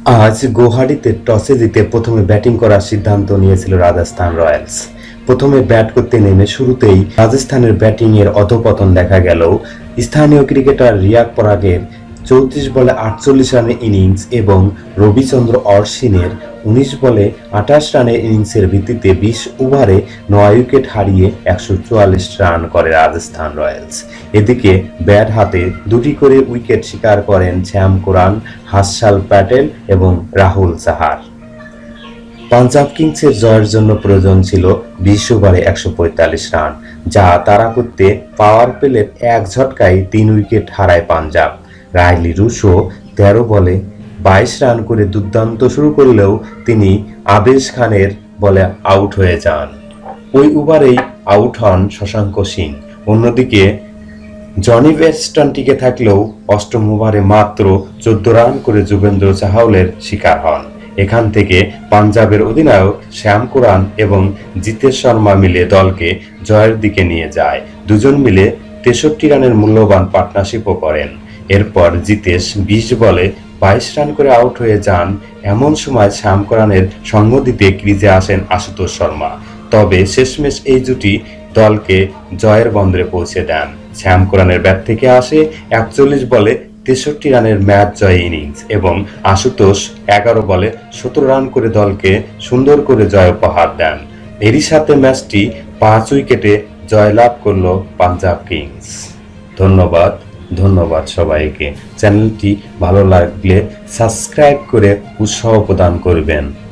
আজ গুয়াহাটিতে টসে জিতে প্রথমে ব্যাটিং করার সিদ্ধান্ত নিয়েছিল রাজস্থান রয়্যালস। প্রথমে ব্যাট করতে নেমে শুরুতেই রাজস্থানের ব্যাটিংয়ের অধঃপতন দেখা গেলেও স্থানীয় ক্রিকেটার রিয়াক পরাগের 34 বলে 48 রানের ইনিংস এবং রবিচন্দ্র অশ্বিনের 19 বলে 28 রানের ইনিংসের ভিত্তিতে 20 ওভারে 9 উইকেট হারিয়ে 144 রান করে রাজস্থান রয়্যালস। এদিকে ব্যাট হাতে দুটি করে উইকেট শিকার করেন শ্যাম কোরান, হার্ষাল প্যাটেল এবং রাহুল চাহার। পাঞ্জাব কিংসের জয়ের জন্য প্রয়োজন ছিল 20 ওভারে 145 রান, যা তাড়া করতে পাওয়ার প্লের এক ঝটকায় 3 উইকেট হারায় পাঞ্জাব। রাইলি রুশো 13 বলে 22 রান করে দুর্দান্ত শুরু করলেও তিনি আবেশ খানের বলে আউট হয়ে যান। ওই ওভারেই আউট হন শশাঙ্ক সিং। অন্যদিকে জনি বেস্টন টিকে থাকলেও অষ্টম ওভারে মাত্র 14 রান করে যুবেন্দ্র চাহালের শিকার হন। এখান থেকে পাঞ্জাবের অধিনায়ক শ্যাম কোরান এবং জিতেশ শর্মা মিলে দলকে জয়ের দিকে নিয়ে যায়। দুজন মিলে 63 রানের মূল্যবান পার্টনারশিপও করেন। এরপর জিতেশ 20 বলে 22 রান করে আউট হয়ে যান। এমন সময় শ্যাম কোরানের সঙ্গ দিতে ক্রিজে আসেন আশুতোষ শর্মা। তবে শেষমেশ এই জুটি দলকে জয়ের বন্দরে পৌঁছে দেন। শ্যাম কোরানের ব্যাট থেকে আসে 41 বলে 63 রানের ম্যাচ জয় ইনিংস এবং আশুতোষ 11 বলে 17 রান করে দলকে সুন্দর করে জয় উপহার দেন। এরই সাথে ম্যাচটি 5 উইকেটে জয়লাভ করল পাঞ্জাব কিংস। ধন্যবাদ সবাইকে। চ্যানেলটি ভালো লাগলে সাবস্ক্রাইব করে উৎসাহ প্রদান করবেন।